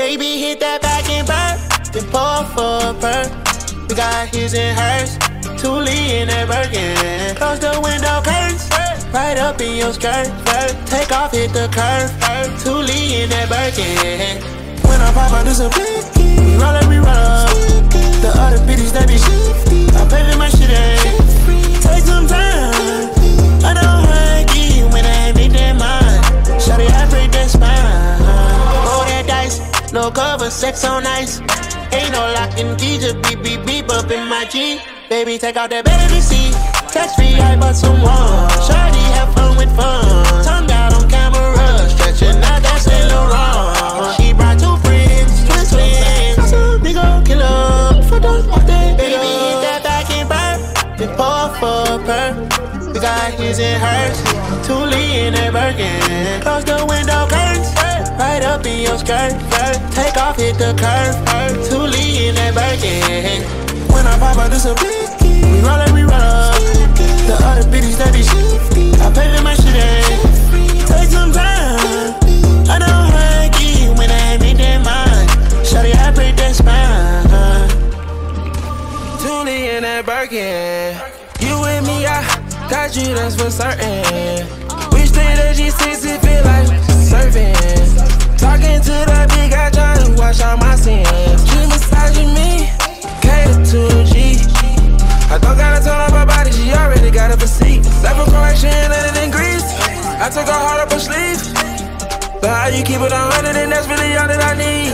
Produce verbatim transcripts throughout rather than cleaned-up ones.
Baby, hit that back and burn, then pour for a perk. We got his and hers, Thule in that Birkin. Close the window curtains, right up in your skirt. Take off, hit the curve, Thule in that Birkin. When I pop out, this a blicky. We roll up, we roll up. The other bitches, they be shifty. I pay for my shit, eh? Take some time. I don't hug you when I make that mind. Shawty, I break that spine. Roll that dice, no cover, sex on ice. Ain't no lock and key, just beep, beep, beep up in my G. Baby, take out that baby seat. Touch free, I bought some more. Shawty, have fun with fun. Tongue out on camera, stretching out that Saint Laurent. She brought two friends, twin twins. Nigga, killer, for the day. Baby, hit that back and burn, then pour for a perk. We got his and hers, Thule in that Birkin. Close the window curtains, right up in your skirt. Take off, hit the curve, Thule in that Birkin. When I pop out, this a blicky. We roll up, we roll up. The other bitches, they be shifty. I pay for my shit, eh? Take some time. I don't hug you when I make that mind. Shawty, I break that spine. Thule in that Birkin. You with me, I got you, that's for certain. We stay at G six, it feel like surfing. Talking to that big guy, trying to wash all my sins. She massaging me, cater to a G. I don't gotta turn up her body, she already got a physique. Left a correction, let it in grease. I took her hard up her sleeve. But how you keep it on hundred, and that's really all that I need.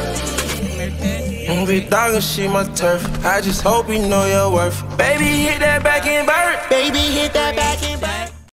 Big dog and shit my turf. I just hope you know your worth. Baby, hit that back and burn. Baby, hit that back and burn.